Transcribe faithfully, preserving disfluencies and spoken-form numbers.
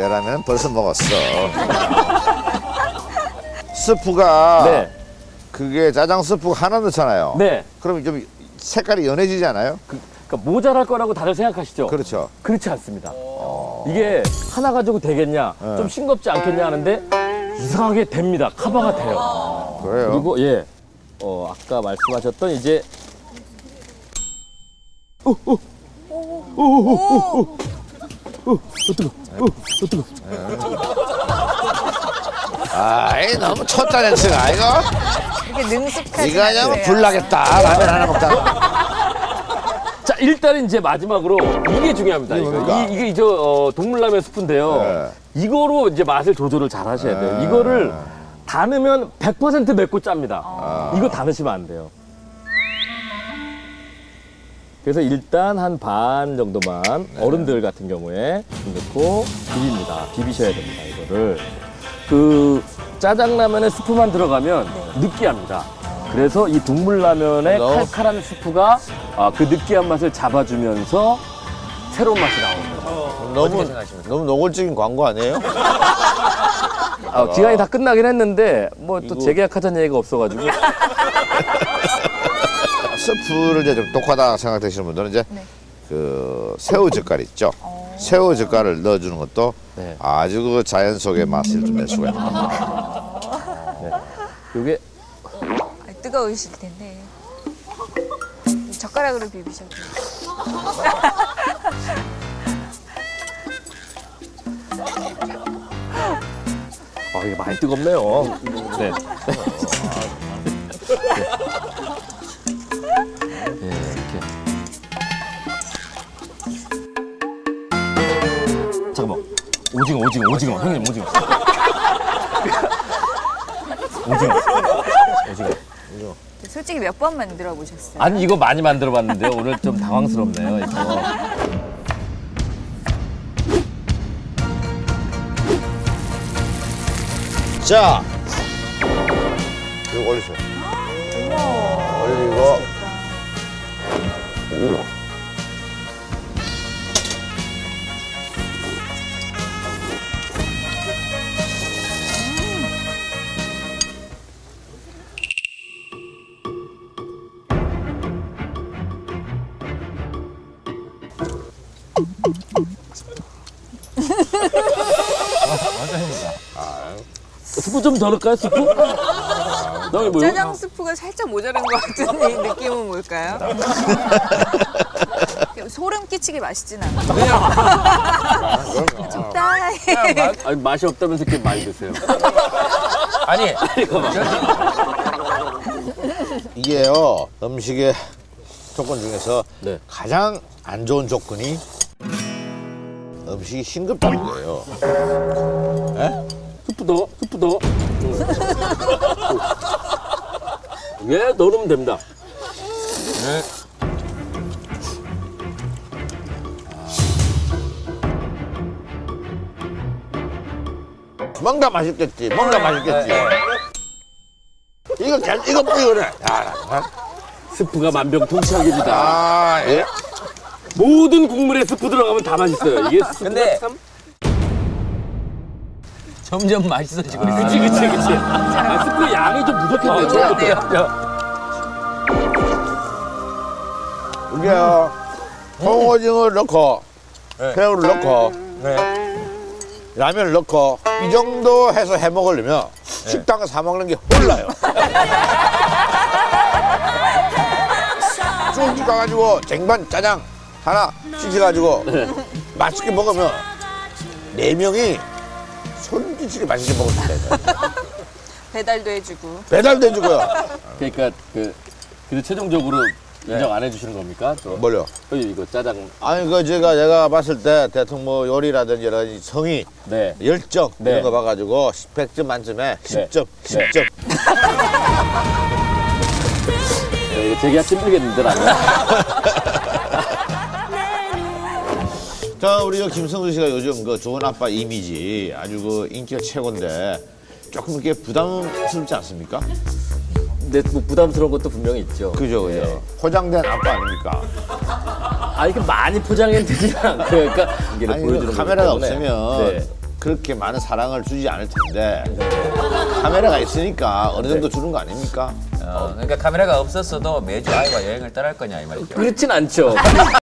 라면 벌써 먹었어. 스프가 네. 그게 짜장 스프가 하나 넣잖아요. 네. 그러면 좀 색깔이 연해지지 않아요? 그, 그러니까 모자랄 거라고 다들 생각하시죠? 그렇죠. 그렇지 않습니다. 이게 하나 가지고 되겠냐, 네. 좀 싱겁지 않겠냐 하는데 이상하게 됩니다. 커버가 돼요. 그래요? 그리고 예, 어, 아까 말씀하셨던 이제 오, 오, 오, 오, 오, 오, 오, 뜨거, 오, 뜨거. 아이 너무 쳤다 냄새가 이거. 이렇게 능숙하지 이거 하냐면 않으세요? 불나겠다. 라면 하나 먹다. 자, 일단은 이제 마지막으로 이게 중요합니다. 이게 이거. 뭡니까? 이, 이게 저 어, 동물라면 스프인데요. 네. 이거로 이제 맛을 조절을 잘 하셔야 돼요. 네. 이거를 다 넣으면 백 퍼센트 맵고 짭니다. 아. 이거 다 넣으시면 안 돼요. 그래서 일단 한 반 정도만 네. 어른들 같은 경우에 넣고 비빕니다. 비비셔야 됩니다. 이거를. 그 짜장라면에 스프만 들어가면 느끼합니다. 그래서 이 동물라면의 너무- 칼칼한 스프가 아, 그 느끼한 맛을 잡아주면서 새로운 맛이 나오는 거예요. 너무 너무 노골적인 광고 아니에요? 아, 기간이 다 끝나긴 했는데 뭐 또 이거- 재계약하자는 얘기가 없어가지고 스프를 이제 좀 독하다 생각되시는 분들은 이제 네. 그 새우 젓갈 있죠. 새우 젓갈을 넣어주는 것도 네. 아주 그 자연 속의 맛을 좀 낼 수가 있습니다. 이게 아, 뜨거우실 텐데 젓가락으로 비비셔도 돼요. 아, 이게 많이 뜨겁네요. 네. 네, 이렇게. 잠깐만. 오징어, 오징어, 오징어. 형님, 오징어. 오징어. 오징어. 솔직히 몇 번 만들어 보셨어요? 아니, 이거 많이 만들어 봤는데요. 오늘 좀 당황스럽네요, 이거. 자, 이거 올리세요. 올리고. 스프 좀 더 넣을까요, 스프? 너희 뭐요? 짜장 스프가 살짝 모자란 것 같은 이 느낌은 뭘까요? 소름 끼치게 맛있진 않아요. 적당히. 아니, 맛이 없다면서 이렇게 많이 드세요. 아니, 이게요, 음식의 조건 중에서 네. 가장 안 좋은 조건이 음식이 싱겁다는 거예요. 예? 스프 더, 스프 더. 예, 넣으면 됩니다. 네. 뭔가 맛있겠지, 뭔가 맛있겠지. 이거, 잘- 이거 뭐 이거네. 야, 나- 스프가 만병통치약입니다. 아, 예? 모든 국물에 스프 들어가면 다 맛있어요. 이게 스프가 근데- 참. 점점 맛있어지고 있어요. 그치, 그치, 그치. 아, 스프 양이 좀 부족했네. 처음부터. 이게요, 홍오징어를 넣고, 네. 새우를 넣고, 네. 라면을 넣고, 이 정도 해서 해 먹으려면 식당에 사 먹는 게 홀라요. 쭉 가가지고 쟁반 짜장 하나 시켜가지고 맛있게 먹으면 네 명이 손짓이 맛있게 먹을 수 있다. 배달도 해주고. 배달도 해주고요. 그러니까 그 그래도 최종적으로 인정 안 해주시는 겁니까? 또 뭘요? 어, 이거 짜장. 아니 그 제가 제가 봤을 때 대통령 뭐 요리라든지 여러 가지 성의, 네. 열정 네. 이런 거 봐가지고 백 점 만점에 십 점, 네. 십 점. 네, 이거 재계약 힘들겠는데 나는. 자 우리 김성수 씨가 요즘 그 좋은 아빠 이미지 아주 그 인기가 최고인데 조금 이렇게 부담스럽지 않습니까? 근데 뭐 부담스러운 것도 분명히 있죠. 그죠, 그죠. 네. 포장된 아빠 아닙니까? 아, 이게 많이 포장했는지 그러니까 이게 아니, 보여주는 카메라가 거기 때문에. 없으면 네. 그렇게 많은 사랑을 주지 않을 텐데 카메라가 있으니까 어느 정도 주는 거 아닙니까? 어, 그러니까 카메라가 없었어도 매주 아이와 여행을 떠날 거냐 이 말이죠. 그렇진 않죠.